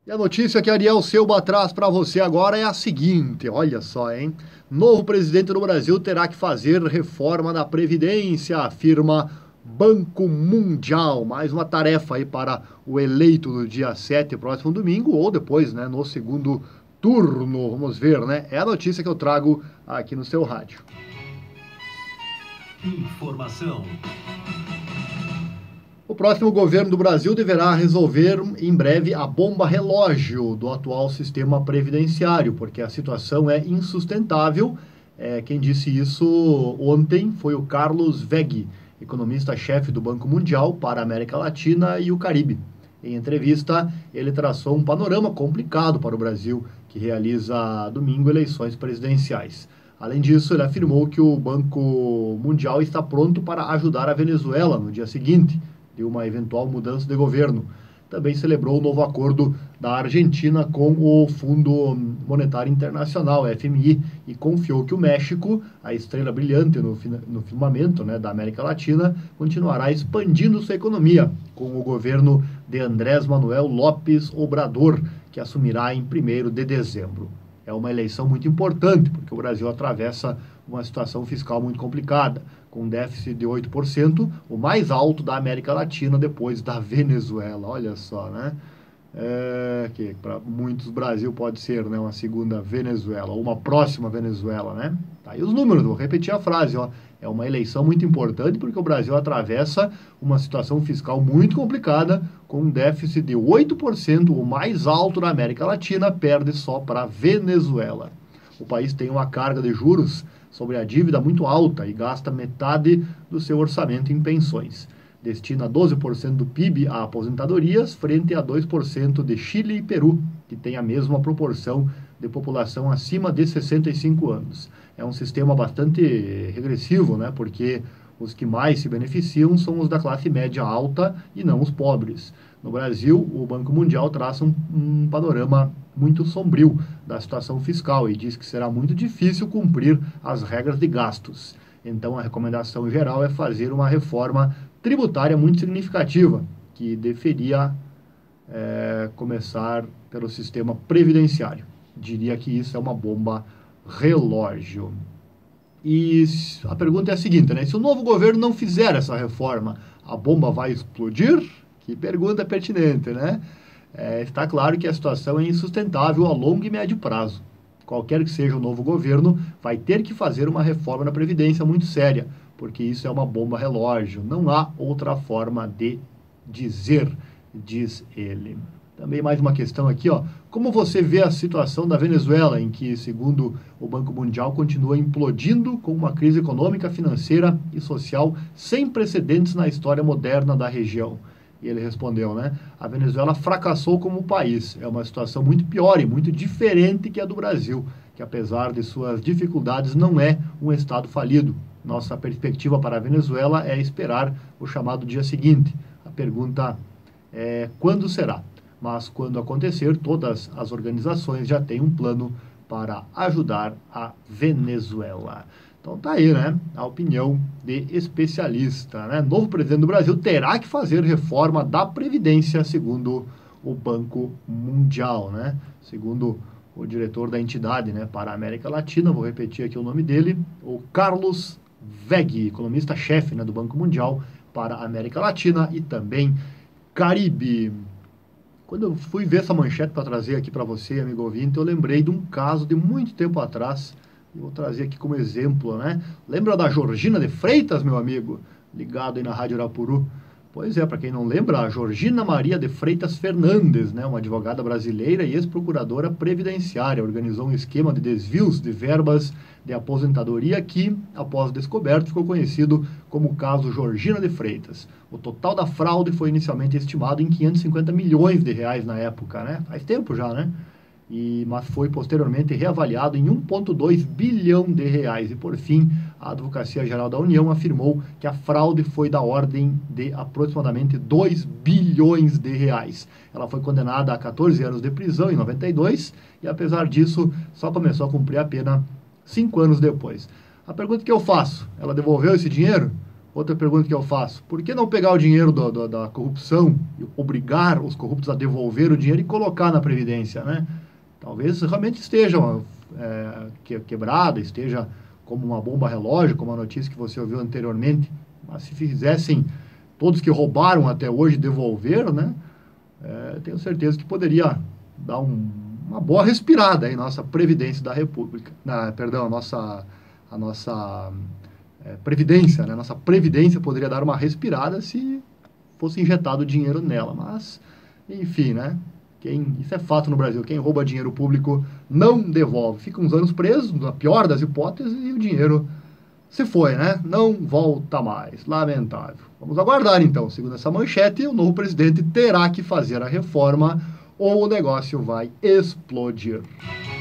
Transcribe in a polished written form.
E a notícia que Ariel Selba traz para você agora é a seguinte, olha só, hein? Novo presidente do Brasil terá que fazer reforma da Previdência, afirma Banco Mundial. Mais uma tarefa aí para o eleito do dia 7, próximo domingo, ou depois, né, no segundo turno. Vamos ver, né? É a notícia que eu trago aqui no seu rádio. Informação. O próximo governo do Brasil deverá resolver em breve a bomba relógio do atual sistema previdenciário, porque a situação é insustentável. Quem disse isso ontem foi o Carlos Weg, economista-chefe do Banco Mundial para a América Latina e o Caribe. Em entrevista, ele traçou um panorama complicado para o Brasil, que realiza domingo eleições presidenciais. Além disso, ele afirmou que o Banco Mundial está pronto para ajudar a Venezuela no dia seguinte de uma eventual mudança de governo. Também celebrou o novo acordo da Argentina com o Fundo Monetário Internacional, FMI, e confiou que o México, a estrela brilhante no firmamento, né, da América Latina, continuará expandindo sua economia com o governo de Andrés Manuel López Obrador, que assumirá em 1º de dezembro. É uma eleição muito importante, porque o Brasil atravessa uma situação fiscal muito complicada, com um déficit de 8%, o mais alto da América Latina depois da Venezuela. Olha só, né? Que para muitos Brasil pode ser, né, uma segunda Venezuela, ou uma próxima Venezuela, né? Tá aí os números, vou repetir a frase, ó. É uma eleição muito importante porque o Brasil atravessa uma situação fiscal muito complicada, com um déficit de 8%, o mais alto da América Latina, perde só para a Venezuela. O país tem uma carga de juros sobre a dívida muito alta e gasta metade do seu orçamento em pensões. Destina 12% do PIB a aposentadorias, frente a 2% de Chile e Peru, que tem a mesma proporção de população acima de 65 anos. É um sistema bastante regressivo, né? Porque os que mais se beneficiam são os da classe média alta e não os pobres. No Brasil, o Banco Mundial traça um panorama muito sombrio da situação fiscal e diz que será muito difícil cumprir as regras de gastos. Então, a recomendação geral é fazer uma reforma tributária muito significativa, que deveria começar pelo sistema previdenciário. Diria que isso é uma bomba relógio. E a pergunta é a seguinte, né? Se o novo governo não fizer essa reforma, a bomba vai explodir? Que pergunta pertinente, né? Está claro que a situação é insustentável a longo e médio prazo. Qualquer que seja o novo governo, vai ter que fazer uma reforma na Previdência muito séria, porque isso é uma bomba relógio. Não há outra forma de dizer, diz ele. Também mais uma questão aqui, ó. Como você vê a situação da Venezuela, em que, segundo o Banco Mundial, continua implodindo com uma crise econômica, financeira e social sem precedentes na história moderna da região? E ele respondeu, né? A Venezuela fracassou como país. É uma situação muito pior e muito diferente que a do Brasil, que apesar de suas dificuldades não é um estado falido. Nossa perspectiva para a Venezuela é esperar o chamado dia seguinte. A pergunta é quando será? Mas quando acontecer, todas as organizações já têm um plano para ajudar a Venezuela. Então tá aí, né? A opinião de especialista, né? Novo presidente do Brasil terá que fazer reforma da Previdência, segundo o Banco Mundial, né? Segundo o diretor da entidade, né, para a América Latina, vou repetir aqui o nome dele, o Carlos Weg, economista-chefe, né, do Banco Mundial para a América Latina e também Caribe. Quando eu fui ver essa manchete para trazer aqui para você, amigo ouvinte, eu lembrei de um caso de muito tempo atrás. E vou trazer aqui como exemplo, né? Lembra da Georgina de Freitas, meu amigo? Ligado aí na Rádio Arapuru. Pois é, para quem não lembra, a Georgina Maria de Freitas Fernandes, né, uma advogada brasileira e ex-procuradora previdenciária, organizou um esquema de desvios de verbas de aposentadoria que, após descoberto, ficou conhecido como o caso Georgina de Freitas. O total da fraude foi inicialmente estimado em 550 milhões de reais na época, né? Faz tempo já, né? Mas foi posteriormente reavaliado em 1,2 bilhão de reais. E, por fim, a Advocacia Geral da União afirmou que a fraude foi da ordem de aproximadamente 2 bilhões de reais. Ela foi condenada a 14 anos de prisão em 92 e, apesar disso, só começou a cumprir a pena 5 anos depois. A pergunta que eu faço, ela devolveu esse dinheiro? Outra pergunta que eu faço: por que não pegar o dinheiro da corrupção e obrigar os corruptos a devolver o dinheiro e colocar na Previdência, né? Talvez realmente esteja quebrada, esteja como uma bomba relógio, como a notícia que você ouviu anteriormente. Mas se fizessem todos que roubaram até hoje devolver, né? Tenho certeza que poderia dar uma boa respirada em nossa Previdência da República. Perdão, a nossa Previdência, né? Nossa Previdência poderia dar uma respirada se fosse injetado dinheiro nela. Mas, enfim, né? Isso é fato no Brasil. Quem rouba dinheiro público não devolve. Fica uns anos preso, na pior das hipóteses, e o dinheiro se foi, né? Não volta mais. Lamentável. Vamos aguardar, então. Segundo essa manchete, o novo presidente terá que fazer a reforma ou o negócio vai explodir.